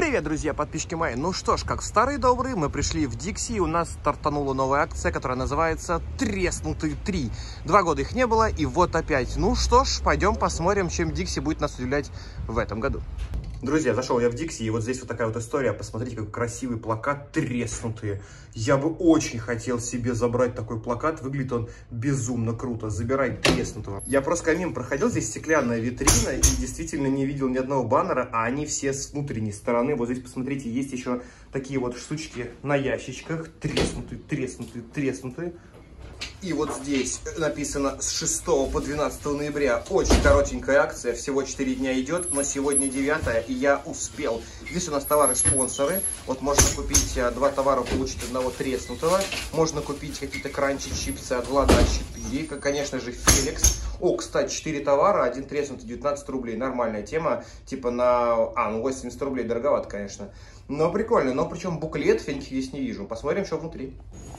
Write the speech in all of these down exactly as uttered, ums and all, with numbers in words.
Привет, друзья, подписчики мои. Ну что ж, как в старые добрые, мы пришли в Дикси, и у нас стартанула новая акция, которая называется «Треснутые три». Два года их не было, и вот опять. Ну что ж, пойдем посмотрим, чем Дикси будет нас удивлять в этом году. Друзья, зашел я в Дикси, и вот здесь вот такая вот история. Посмотрите, какой красивый плакат «Треснутые». Я бы очень хотел себе забрать такой плакат. Выглядит он безумно круто. Забирай треснутого. Я просто мимо проходил, здесь стеклянная витрина, и действительно не видел ни одного баннера, а они все с внутренней стороны. Вот здесь, посмотрите, есть еще такие вот штучки на ящичках. Треснутые, треснутые, треснутые. И вот здесь написано с шестого по двенадцатое ноября. Очень коротенькая акция, всего четыре дня идет, но сегодня девятое, и я успел. Здесь у нас товары-спонсоры. Вот можно купить два товара, получить одного треснутого. Можно купить какие-то кранчи-чипсы от Влада а четыре, как, конечно же, Феликс. О, кстати, четыре товара, один треснутый, девятнадцать рублей. Нормальная тема, типа на... А, ну восемьдесят рублей, дороговато, конечно. Но прикольно, но причем буклет феньки здесь не вижу. Посмотрим, что внутри.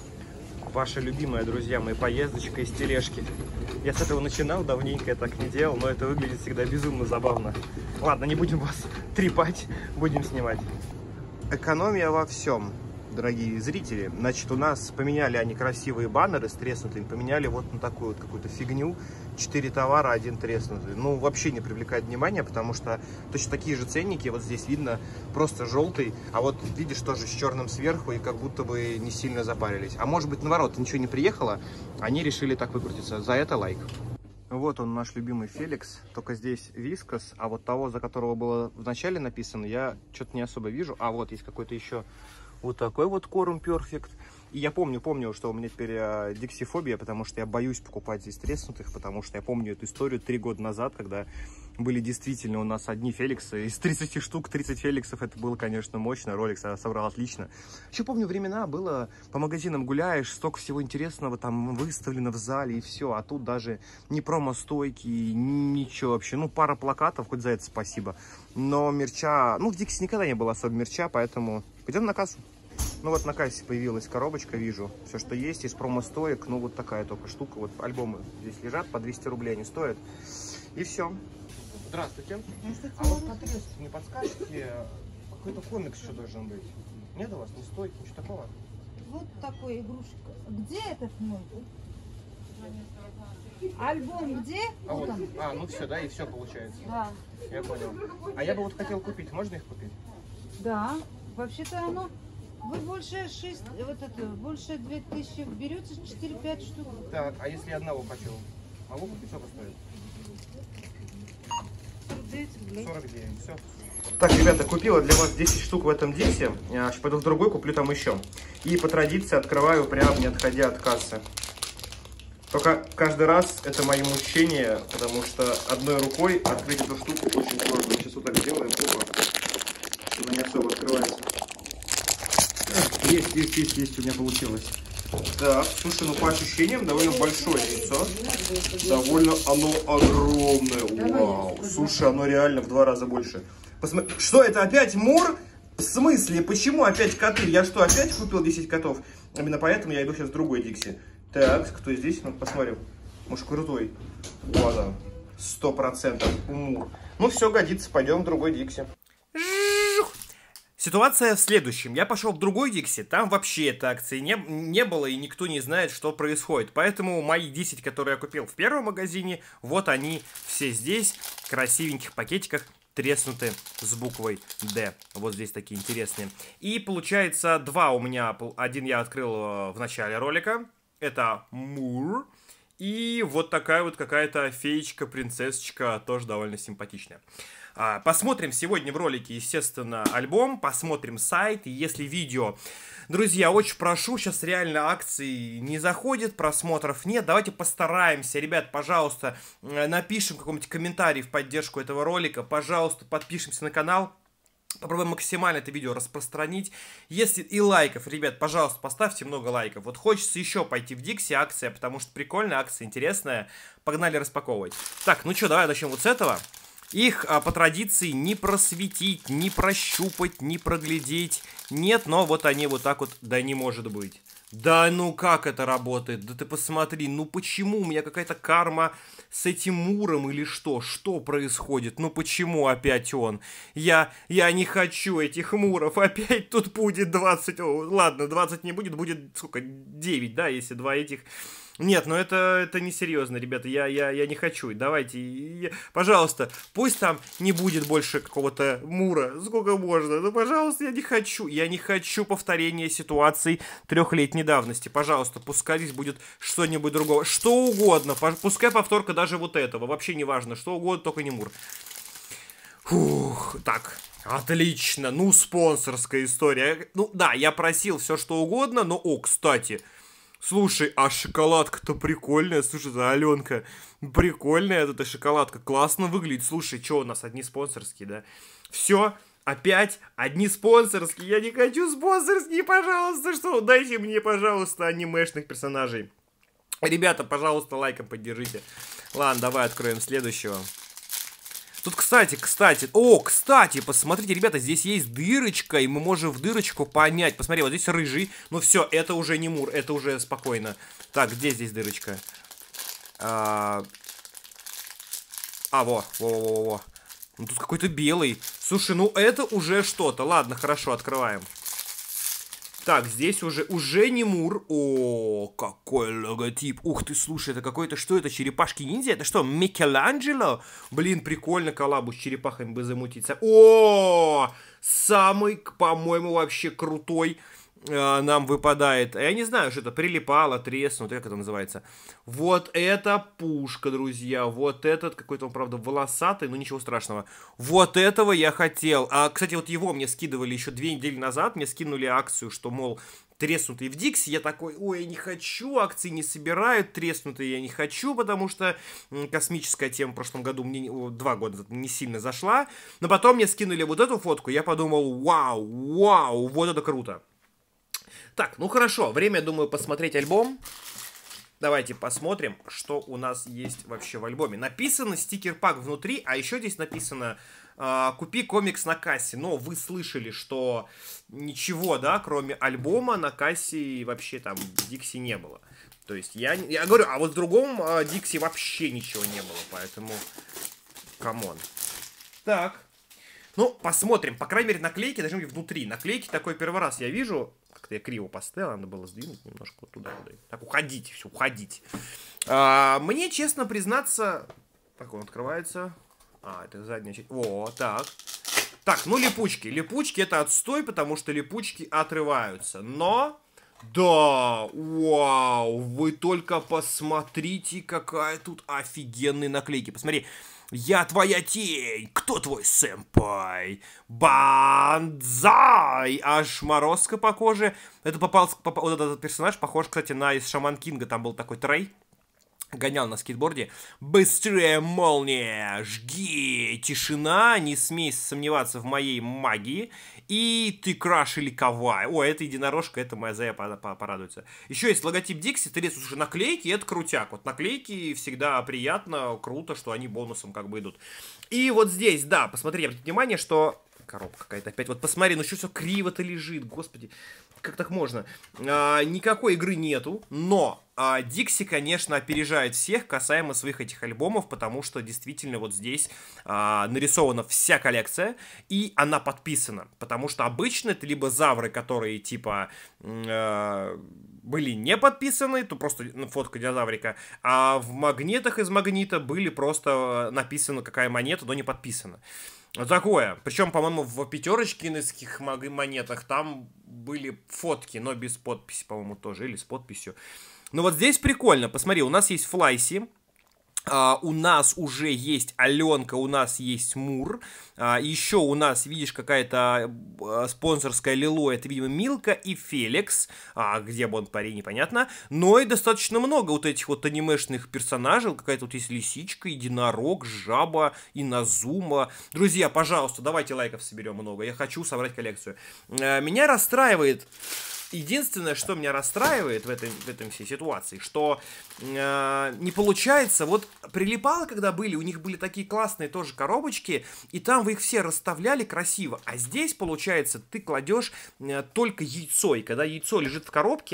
Ваша любимая, друзья мои, поездочка из тележки. Я с этого начинал, давненько я так не делал, но это выглядит всегда безумно забавно. Ладно, не будем вас трепать, будем снимать. Экономия во всем, дорогие зрители. Значит, у нас поменяли они красивые баннеры с треснутыми, поменяли вот на такую вот какую-то фигню. Четыре товара, один треснутый. Ну, вообще не привлекает внимания, потому что точно такие же ценники. Вот здесь видно просто желтый, а вот видишь тоже с черным сверху, и как будто бы не сильно запарились. А может быть, наоборот, ничего не приехало, они решили так выкрутиться. За это лайк. Вот он, наш любимый Феликс, только здесь вискас, а вот того, за которого было вначале написано, я что-то не особо вижу. А вот есть какой-то еще вот такой вот корм перфект. И я помню, помню, что у меня теперь а, диксифобия, потому что я боюсь покупать здесь треснутых, потому что я помню эту историю три года назад, когда были действительно у нас одни Феликсы. Из тридцати штук тридцать Феликсов, это было, конечно, мощно, ролик собрал отлично. Еще помню, времена было, по магазинам гуляешь, столько всего интересного там выставлено в зале и все, а тут даже ни промо-стойки, ничего вообще. Ну, пара плакатов, хоть за это спасибо. Но мерча, ну, в Дикси никогда не было особо мерча, поэтому пойдем на кассу. Ну вот на кассе появилась коробочка, вижу, все, что есть, из промо-стоек, ну вот такая только штука, вот альбомы здесь лежат, по двести рублей они стоят, и все. Здравствуйте. Здравствуйте. А вот по тресту не подскажете, какой-то комикс еще должен быть? Нет у вас, не стоит, ничего такого? Вот такой игрушка. Где этот мой? Альбом где? А, вот, а, ну все, да, и все получается. Да. Я понял. А я бы вот хотел купить, можно их купить? Да, вообще-то оно... Вы больше шесть, вот это, больше две тысячи берете, четыре-пять штук. Так, а если одного хочу? Могу купить, сколько стоит? сорок девять рублей. сорок девять, все. Так, ребята, купила для вас десять штук в этом Дикси. Сейчас пойду в другой, куплю там еще. И по традиции открываю прямо не отходя от кассы. Только каждый раз это мои мучения, потому что одной рукой открыть эту штуку очень сложно. Сейчас вот так сделаем, опа, она не особо открывается. Есть, есть, есть, есть, у меня получилось. Так, слушай, ну по ощущениям довольно большое яйцо. Довольно оно огромное. Вау. Слушай, оно реально в два раза больше. Посмотри. Что это опять Мур? В смысле? Почему опять коты? Я что, опять купил десять котов? Именно поэтому я иду сейчас в другой Дикси. Так, кто здесь? Ну, посмотрим. Может, крутой. Вот он. Сто процентов Мур. Ну все, годится. Пойдем в другой Дикси. Ситуация в следующем. Я пошел в другой Дикси, там вообще этой акции не, не было, и никто не знает, что происходит. Поэтому мои десять, которые я купил в первом магазине, вот они все здесь, в красивеньких пакетиках, треснуты с буквой Д. Вот здесь такие интересные. И получается два у меня, один я открыл в начале ролика, это Мур. И вот такая вот какая-то феечка, принцессочка, тоже довольно симпатичная. Посмотрим сегодня в ролике, естественно, альбом, посмотрим сайт, и если видео... Друзья, очень прошу, сейчас реально акции не заходят, просмотров нет, давайте постараемся, ребят, пожалуйста, напишем какой-нибудь комментарий в поддержку этого ролика, пожалуйста, подпишемся на канал. Попробуем максимально это видео распространить. Если и лайков, ребят, пожалуйста, поставьте много лайков. Вот хочется еще пойти в Дикси, акция, потому что прикольная акция, интересная. Погнали распаковывать. Так, ну что, давай начнем вот с этого. Их а, по традиции не просветить, не прощупать, не проглядеть. Нет, но вот они вот так вот, да не может быть. Да ну как это работает? Да ты посмотри, ну почему у меня какая-то карма с этим Муром или что? Что происходит? Ну почему опять он? Я, я не хочу этих Муров, опять тут будет двадцать, о, ладно, двадцать не будет, будет сколько, девять, да, если два этих... Нет, ну это, это несерьезно, ребята, я, я, я не хочу, давайте, я, пожалуйста, пусть там не будет больше какого-то Мура, сколько можно, ну, пожалуйста, я не хочу, я не хочу повторения ситуаций трехлетней давности, пожалуйста, пускай здесь будет что-нибудь другого, что угодно, пускай повторка даже вот этого, вообще не важно, что угодно, только не Мур. Фух, так, отлично, ну, спонсорская история, ну, да, я просил все что угодно, но, о, кстати... Слушай, а шоколадка-то прикольная, слушай, за Аленка, прикольная эта шоколадка, классно выглядит. Слушай, что у нас, одни спонсорские, да? Все, опять одни спонсорские, я не хочу спонсорские, пожалуйста, что? Дайте мне, пожалуйста, анимешных персонажей. Ребята, пожалуйста, лайком поддержите. Ладно, давай откроем следующего. Тут, кстати, кстати, о, кстати, посмотрите, ребята, здесь есть дырочка, и мы можем в дырочку понять. Посмотри, вот здесь рыжий, ну все, это уже не Мур, это уже спокойно. Так, где здесь дырочка? А, а во, во, во, во, во. Ну тут какой-то белый. Слушай, ну это уже что-то. Ладно, хорошо, открываем. Так, здесь уже, уже не Мур. О, какой логотип. Ух ты, слушай, это какой-то, что это, черепашки-ниндзя? Это что, Микеланджело? Блин, прикольно коллабу с черепахами бы замутиться. О, самый, по-моему, вообще крутой э, нам выпадает. Я не знаю, что это, прилипало, треснут, как это называется. Вот это пушка, друзья. Вот этот, какой-то он, правда, волосатый, но ничего страшного. Вот этого я хотел. А, кстати, вот его мне скидывали еще две недели назад. Мне скинули акцию, что, мол, треснутый в Дикси. Я такой, ой, я не хочу, акции не собирают, треснутые я не хочу, потому что космическая тема в прошлом году, мне два года не сильно зашла. Но потом мне скинули вот эту фотку, я подумал, вау, вау, вот это круто. Так, ну хорошо, время, я думаю, посмотреть альбом. Давайте посмотрим, что у нас есть вообще в альбоме. Написано стикер-пак внутри, а еще здесь написано э, «Купи комикс на кассе». Но вы слышали, что ничего, да, кроме альбома на кассе вообще там Дикси не было. То есть я, я говорю, а вот в другом э, Дикси вообще ничего не было, поэтому камон. Так, ну посмотрим, по крайней мере наклейки должны быть внутри. Наклейки такой первый раз я вижу. Как-то я криво поставил, надо было сдвинуть немножко вот туда. туда. Так, уходите, все, уходите. А, мне, честно признаться... Так, он открывается. А, это задняя часть. О, так. Так, ну липучки. Липучки это отстой, потому что липучки отрываются. Но... Да, вау, вы только посмотрите, какая тут офигенная наклейки. Посмотри. Я твоя тень, кто твой сэмпай? Банзай! Аж морозка по коже. Это попался, попал, вот этот персонаж похож, кстати, на из Шаман Кинга. Там был такой Трей. Гонял на скейтборде. Быстрее, молния! Жги! Тишина! Не смей сомневаться в моей магии. И ты краш или кавай. О, это единорожка, это моя Зая порадуется. Еще есть логотип Дикси. Ты лезешь уже наклейки, это крутяк. Вот наклейки всегда приятно, круто, что они бонусом как бы идут. И вот здесь, да, посмотри, обратите внимание, что... Коробка какая-то опять. Вот посмотри, ну что все криво-то лежит, господи. Как так можно? А, никакой игры нету, но а, Дикси, конечно, опережает всех касаемо своих этих альбомов, потому что действительно вот здесь а, нарисована вся коллекция, и она подписана. Потому что обычно это либо завры, которые типа... А, были не подписаны, то просто фотка динозаврика, а в магнитах из магнита были просто написано, какая монета, но не подписана. Такое. Причем, по-моему, в пятерочкинских монетах там были фотки, но без подписи, по-моему, тоже, или с подписью. Но вот здесь прикольно. Посмотри, у нас есть Флайси. Uh, у нас уже есть Аленка, у нас есть Мур. Uh, еще у нас, видишь, какая-то uh, спонсорская Лило, это, видимо, Милка и Феликс. Uh, где бы он, парень, непонятно. Но и достаточно много вот этих вот анимешных персонажей. Какая-то вот есть лисичка, единорог, жаба, Иназума. Друзья, пожалуйста, давайте лайков соберем много. Я хочу собрать коллекцию. Uh, меня расстраивает... Единственное, что меня расстраивает в, этой, в этой всей ситуации, что э, не получается, вот прилипало, когда были, у них были такие классные тоже коробочки, и там вы их все расставляли красиво, а здесь, получается, ты кладешь э, только яйцо, и когда яйцо лежит в коробке,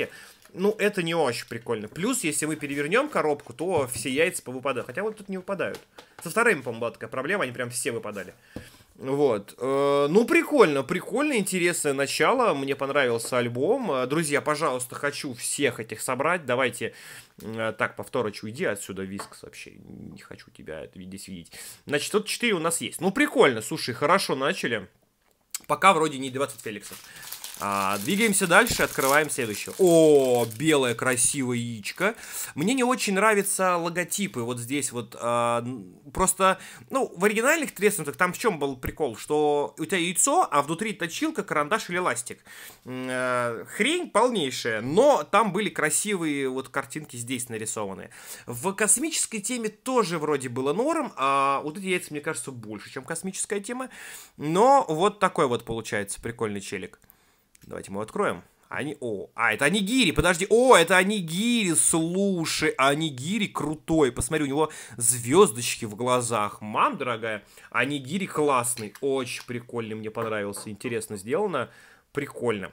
ну, это не очень прикольно. Плюс, если мы перевернем коробку, то все яйца повыпадают. Хотя вот тут не выпадают. Со вторыми, по-моему, была такая проблема, они прям все выпадали. Вот. Ну, прикольно, прикольно, интересное начало. Мне понравился альбом. Друзья, пожалуйста, хочу всех этих собрать. Давайте. Так, повторочь, уйди отсюда, Вискс, вообще. Не хочу тебя здесь видеть. Значит, тут четыре у нас есть. Ну, прикольно, слушай, хорошо начали. Пока вроде не двадцать Феликсов. А, двигаемся дальше, открываем следующего. О, белое красивое яичко. Мне не очень нравятся логотипы. Вот здесь вот а, просто, ну, в оригинальных треснутых там в чем был прикол? Что у тебя яйцо, а внутри точилка, карандаш или ластик. А, хрень полнейшая, но там были красивые вот картинки здесь нарисованы. В космической теме тоже вроде было норм, а вот эти яйца, мне кажется, больше, чем космическая тема. Но вот такой вот получается прикольный челик. Давайте мы его откроем. Они... О, а, это анигири, подожди. О, это анигири, слушай, анигири крутой. Посмотри, у него звездочки в глазах. Мам, дорогая, анигири классный. Очень прикольный, мне понравился. Интересно сделано. Прикольно.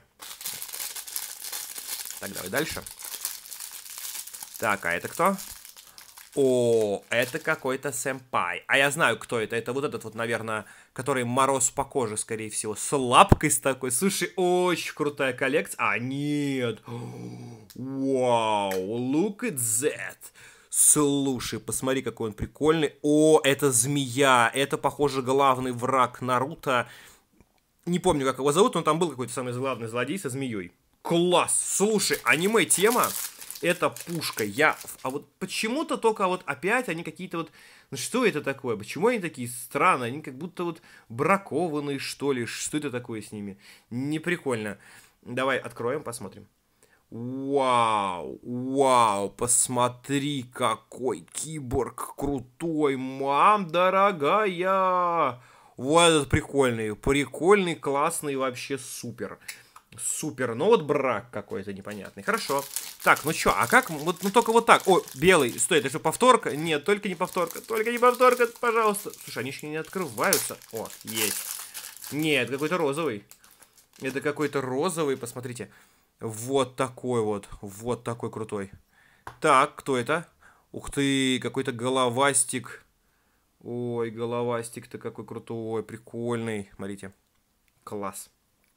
Так, давай дальше. Так, а это кто? О, это какой-то сэмпай. А я знаю, кто это. Это вот этот вот, наверное, который мороз по коже, скорее всего. С лапкой с такой. Слушай, очень крутая коллекция. А, нет. Вау, look at that. Слушай, посмотри, какой он прикольный. О, это змея. Это, похоже, главный враг Наруто. Не помню, как его зовут, но там был какой-то самый главный злодей со змеей. Класс. Слушай, аниме-тема. Это пушка. Я... А вот почему-то только вот опять они какие-то вот... Ну что это такое? Почему они такие странные? Они как будто вот бракованные, что ли. Что это такое с ними? Не прикольно. Давай откроем, посмотрим. Вау, вау, посмотри, какой киборг крутой. Мам, дорогая. Вот этот прикольный. Прикольный, классный, вообще супер. Супер, ну вот брак какой-то непонятный. Хорошо. Так, ну чё, а как? Вот, ну только вот так. О, белый, стой, это что, повторка? Нет, только не повторка, только не повторка, пожалуйста. Слушай, они еще не открываются. О, есть. Нет, какой-то розовый. Это какой-то розовый, посмотрите. Вот такой вот, вот такой крутой. Так, кто это? Ух ты, какой-то головастик. Ой, головастик-то какой крутой, прикольный. Смотрите, класс.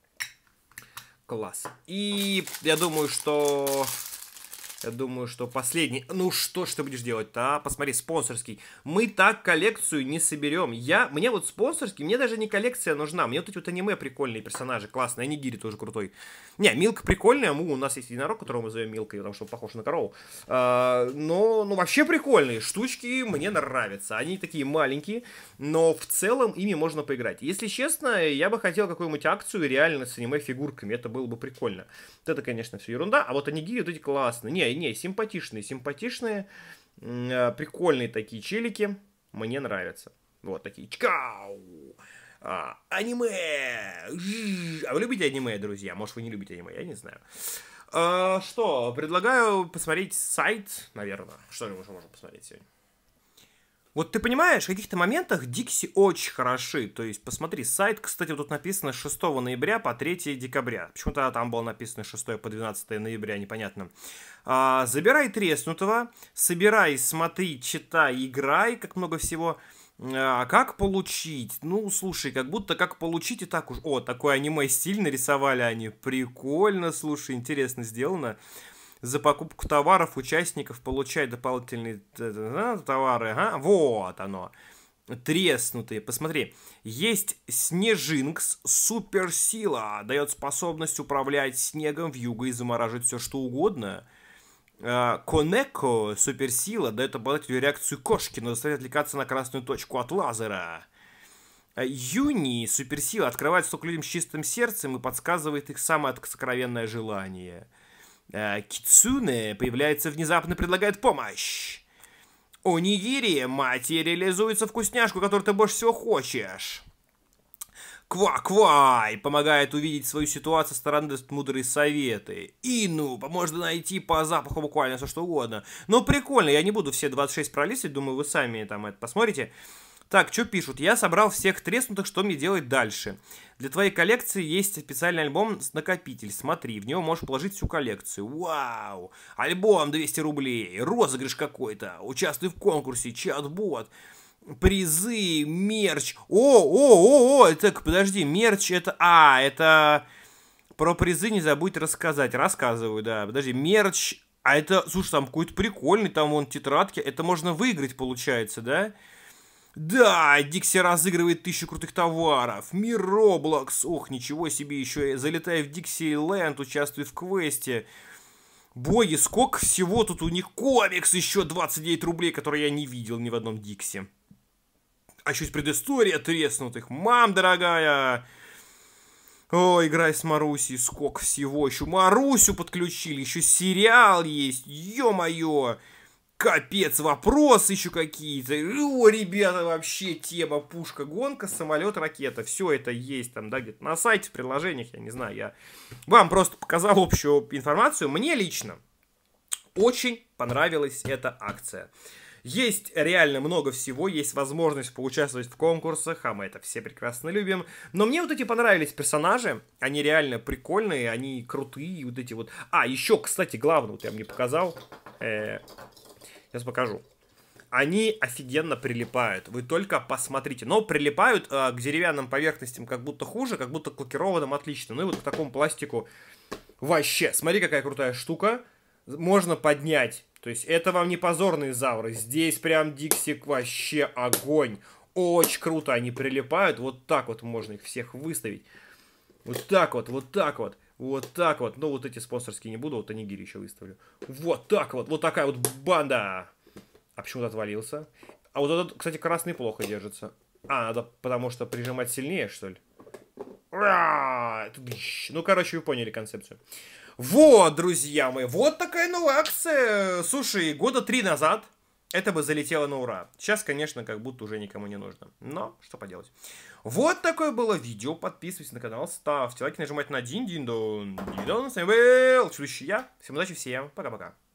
Класс. И я думаю, что... Я думаю, что последний... Ну что ж ты будешь делать-то, а? Посмотри, спонсорский. Мы так коллекцию не соберем. Я... Мне вот спонсорский, мне даже не коллекция нужна. Мне вот эти вот аниме прикольные персонажи, классные. Анигири тоже крутой. Не, Милка прикольная. У нас есть единорог, которого мы зовем Милкой, потому что он похож на корову. А, но, ну, вообще прикольные. Штучки мне нравятся. Они такие маленькие, но в целом ими можно поиграть. Если честно, я бы хотел какую-нибудь акцию реально с аниме-фигурками. Это было бы прикольно. Вот это, конечно, все ерунда. А вот анигири вот эти классные. Не, не, симпатичные, симпатичные, э, прикольные такие челики, мне нравятся. Вот такие, чкау, а, аниме, а вы любите аниме, друзья? Может, вы не любите аниме, я не знаю. А, что, предлагаю посмотреть сайт, наверное. Что мы можем посмотреть сегодня? Вот ты понимаешь, в каких-то моментах Дикси очень хороши. То есть, посмотри, сайт, кстати, вот тут написано с шестого ноября по третьего декабря. Почему-то там было написано с шестого по двенадцатое ноября, непонятно. А, забирай треснутого, собирай, смотри, читай, играй, как много всего. А как получить? Ну, слушай, как будто как получить и так уж... О, такой аниме-стиль нарисовали они. Прикольно, слушай, интересно сделано. За покупку товаров участников получать дополнительные товары. Ага, вот оно. Треснутые. Посмотри. Есть Снежинкс суперсила. Дает способность управлять снегом, вьюгой и замораживать все что угодно. Конеко суперсила. Дает обладателю реакцию кошки, но заставляет отвлекаться на красную точку от лазера. Юни суперсила. Открывает столько людям с чистым сердцем и подсказывает их самое сокровенное желание. Кицуне появляется внезапно и предлагает помощь. Онигири материализуется вкусняшку, которую ты больше всего хочешь. Ква-квай помогает увидеть свою ситуацию со стороны, даст мудрые советы. Ину поможет найти по запаху буквально все что угодно. Но прикольно, я не буду все двадцать шесть пролистывать, думаю, вы сами там это посмотрите. Так, что пишут? Я собрал всех треснутых, что мне делать дальше? Для твоей коллекции есть специальный альбом с накопитель. Смотри, в него можешь положить всю коллекцию. Вау! Альбом двести рублей, розыгрыш какой-то, участвуй в конкурсе, чат-бот, призы, мерч. О, о, о, о, так, подожди, мерч это... А, это... Про призы не забудь рассказать. Рассказываю, да. Подожди, мерч... А это, слушай, там какой-то прикольный, там вон тетрадки. Это можно выиграть, получается, да? Да, Dixie разыгрывает тысячу крутых товаров. Мир Roblox. Ох, ничего себе, еще залетай в Dixieland, участвуй в квесте. Боги, сколько всего тут у них. Комикс еще двадцать девять рублей, который я не видел ни в одном Dixie. А еще есть предыстория треснутых. Мам, дорогая. О, играй с Марусей, сколько всего. Еще Марусю подключили, еще сериал есть. Ё-моё. Капец, вопросы еще какие-то. О, ребята, вообще тема пушка, гонка, самолет, ракета. Все это есть там, да, где-то на сайте, в приложениях, я не знаю. Я вам просто показал общую информацию. Мне лично очень понравилась эта акция. Есть реально много всего, есть возможность поучаствовать в конкурсах, а мы это все прекрасно любим. Но мне вот эти понравились персонажи, они реально прикольные, они крутые, вот эти вот... А, еще, кстати, главное, вот я мне показал, э, сейчас покажу. Они офигенно прилипают, вы только посмотрите. Но прилипают э, к деревянным поверхностям как будто хуже, как будто к лакированным отлично. Ну и вот к такому пластику вообще, смотри, какая крутая штука, можно поднять. То есть это вам не позорные завры. Здесь прям Dixie вообще огонь. Очень круто они прилипают. Вот так вот можно их всех выставить. Вот так вот, вот так вот. Вот так вот. Ну вот эти спонсорские не буду. Вот онигири еще выставлю. Вот так вот. Вот такая вот банда. А почему-то отвалился. А вот этот, кстати, красный плохо держится. А, надо потому что прижимать сильнее, что ли? Ну, короче, вы поняли концепцию. Вот, друзья мои, вот такая новая акция. Слушай, года три назад это бы залетело на ура. Сейчас, конечно, как будто уже никому не нужно. Но, что поделать. Вот такое было видео. Подписывайтесь на канал, ставьте лайки, нажимайте на дин-дин-дон. Дин-дон, с вами был Чудище Я. Всем удачи, всем пока-пока.